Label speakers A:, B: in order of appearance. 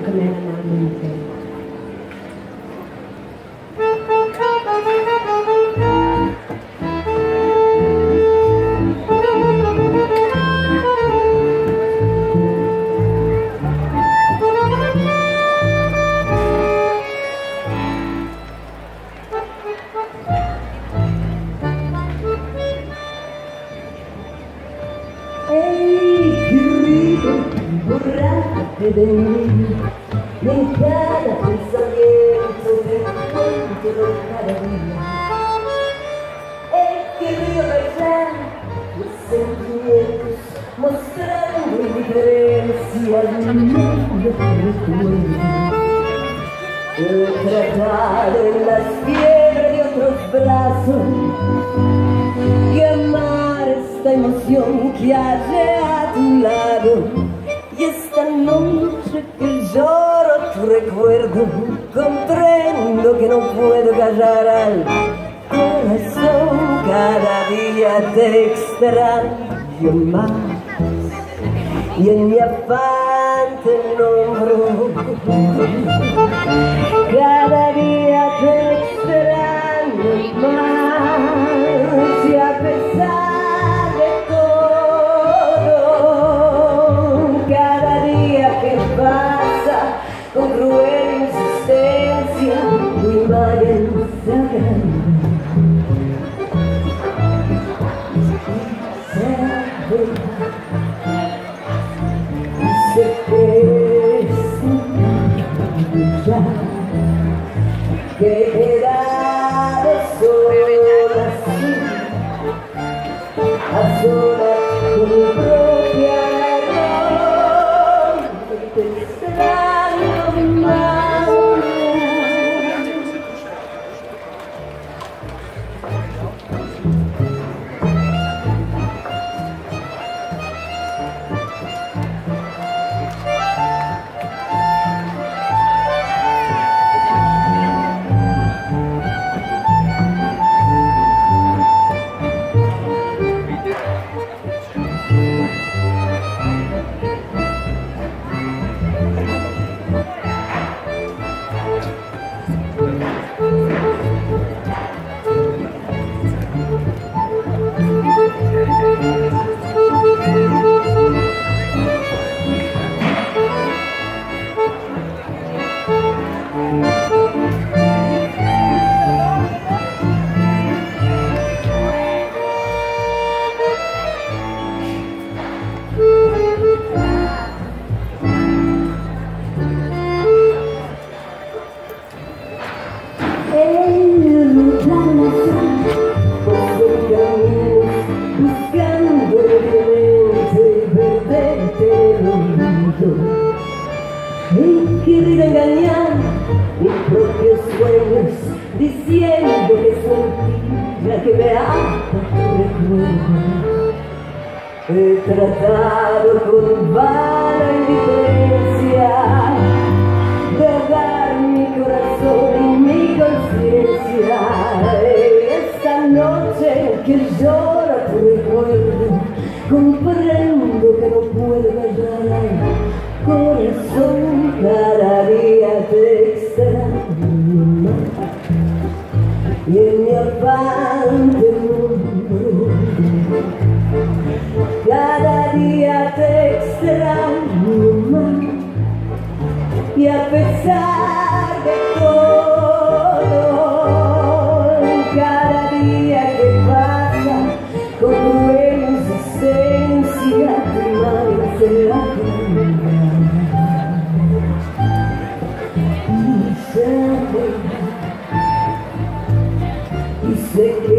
A: comer amaramente. Borrate de mí, y en cada pensamiento te encuentro cada día. He querido callar mis sentimientos, mostrando indiferencia al mundo que he tratado en las piedras de otros brazos que amar esta emoción que hallé a tu lado. Y esta noche que lloro tu recuerdo, comprendo que no puedo callar al corazón. Cada día te extraño más y en mi afán te nombro. Cada día te extraño más y a pesar con cruel insistencia tu imagen se agranda. Se que ya que he quedado sola así, a solas con mi propia razón, te extraño más. Buscando libremente perderte el olvido. He querido engañar mis propios sueños, diciendo que es mentira, que me ata tu recuerdo. He tratado con vana indiferencia de dar mi corazón y mi conciencia. Esta noche que llora tu recuerdo, comprendo que no puedo callar al corazón. Cada día te extraño más y en mi afán te nombro. Cada día te extraño más y a pesar de todo, cada día que pasa con cruel insistencia tu imagen se agranda. Y sé que